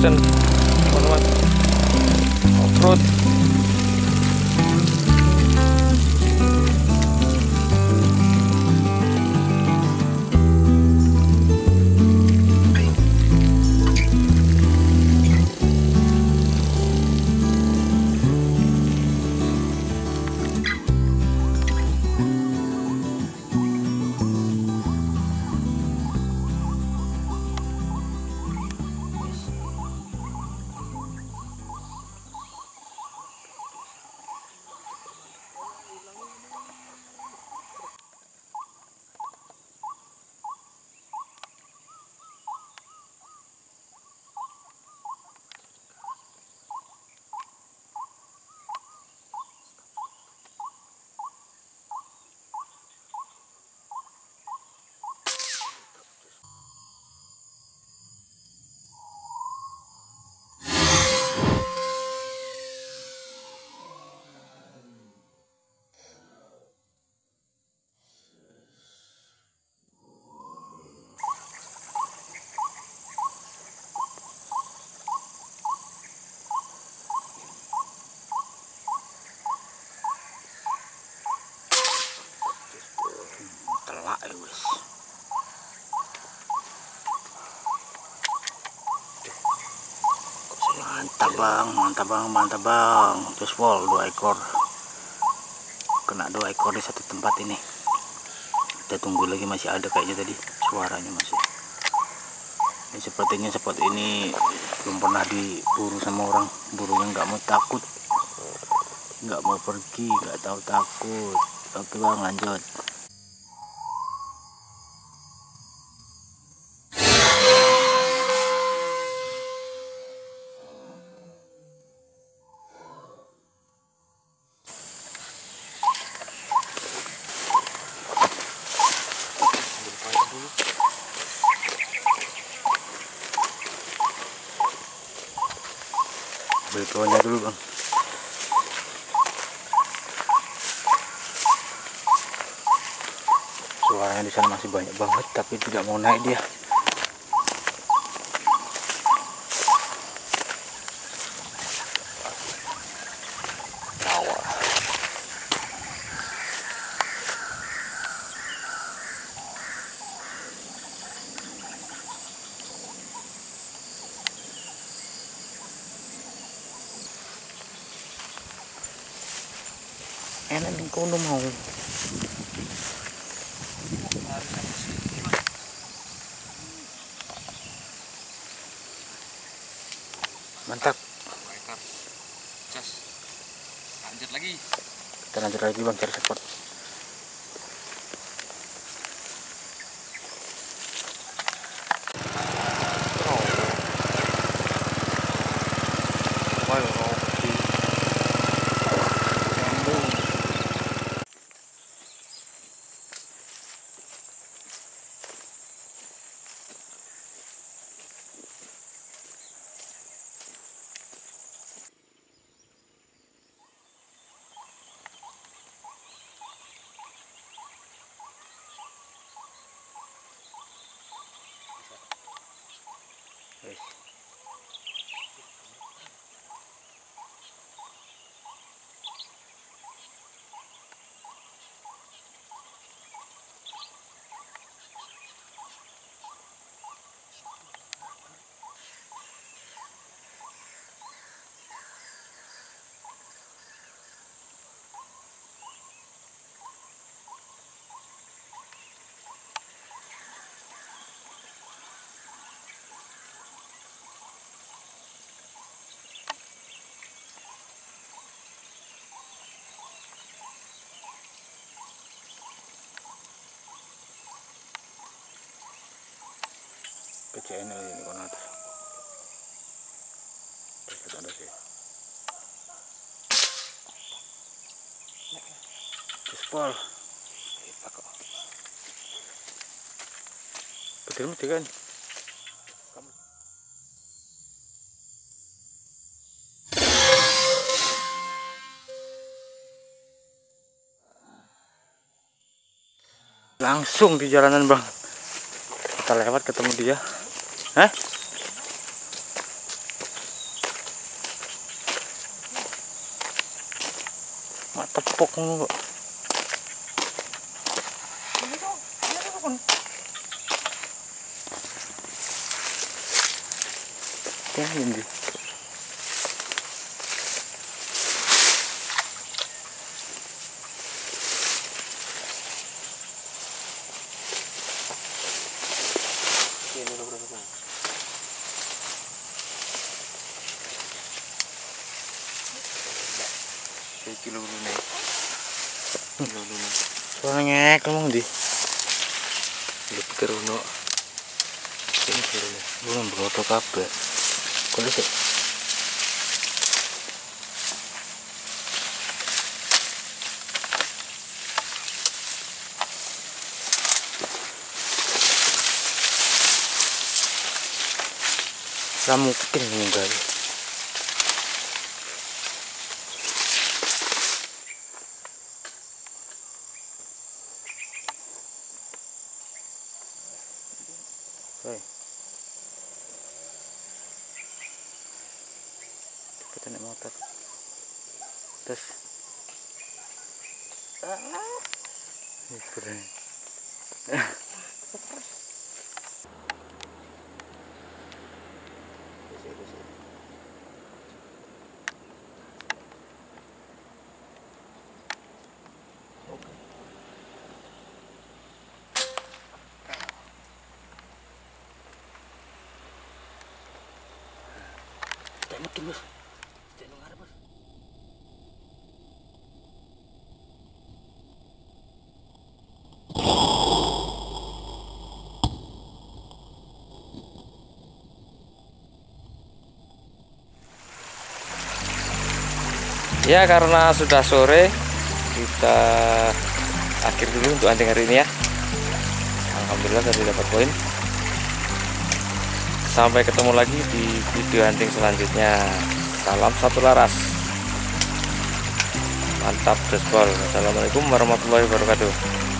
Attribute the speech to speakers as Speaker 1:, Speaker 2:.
Speaker 1: action teman-teman, off-road. Telak ya wis. Mantap bang. Terus pol 2 ekor. Kena 2 ekor di satu tempat ini. Kita tunggu lagi, masih ada kayaknya tadi suaranya masih. Ini sepertinya spot ini belum pernah diburu sama orang. Burunya nggak mau takut, nggak mau pergi, nggak tahu takut. Oke bang, lanjut. Ambil tuanya dulu bang. Suaranya di sana masih banyak banget, tapi tidak mau naik dia. Rawa. Enak nih kono mau. Mantap.
Speaker 2: Lanjut lagi.
Speaker 1: Kita lanjut lagi bang, cari spot. Kecil ini kono atas. Terus ada sih. Jespol. Betul mesti kan? Langsung di jalanan bang. Kita lewat ketemu dia. Hah? kepok ngono kok. Ini.
Speaker 2: Kilo lune. Kilo lune.
Speaker 1: Suara ngek ngomong di.
Speaker 2: Lu pikir ono. Ini lune.
Speaker 1: Belum beroto kabeh. Kok sih? Ramu kecil enggak. Oi. Kita naik motor. Terus. Keren. Betul bos, jangan ngarep bos.
Speaker 2: Ya, karena sudah sore, kita akhir dulu untuk hunting hari ini ya. Alhamdulillah tadi dapat poin. Sampai ketemu lagi di video hunting selanjutnya. Salam satu laras. Mantap gaspol. Assalamualaikum warahmatullahi wabarakatuh.